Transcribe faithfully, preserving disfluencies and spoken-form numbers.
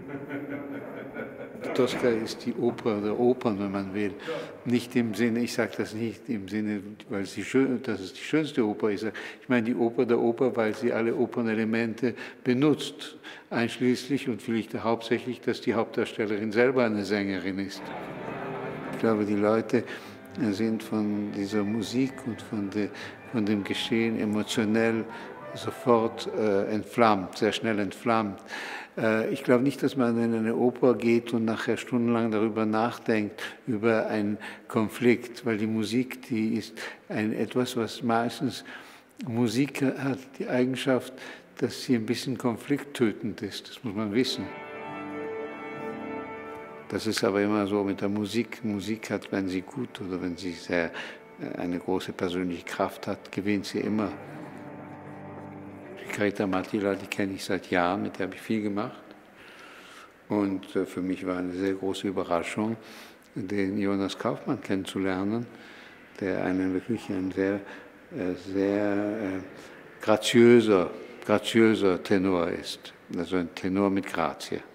Tosca ist die Oper der Opern, wenn man will. Nicht im Sinne, ich sage das nicht im Sinne, weil sie schön, dass es die schönste Oper ist. Ich meine die Oper der Oper, weil sie alle Opernelemente benutzt, einschließlich und vielleicht hauptsächlich, dass die Hauptdarstellerin selber eine Sängerin ist. Ich glaube, die Leute sind von dieser Musik und von, de, von dem Geschehen emotionell sofort äh, entflammt, sehr schnell entflammt. Äh, ich glaube nicht, dass man in eine Oper geht und nachher stundenlang darüber nachdenkt, über einen Konflikt, weil die Musik, die ist ein, etwas, was meistens, Musik hat die Eigenschaft, dass sie ein bisschen konflikttötend ist, das muss man wissen. Das ist aber immer so mit der Musik. Musik hat, wenn sie gut oder wenn sie sehr, eine große persönliche Kraft hat, gewinnt sie immer. Greta Martila, die kenne ich seit Jahren, mit der habe ich viel gemacht. Und für mich war eine sehr große Überraschung, den Jonas Kaufmann kennenzulernen, der einen wirklich ein sehr, sehr graziöser, graziöser Tenor ist. Also ein Tenor mit Grazie.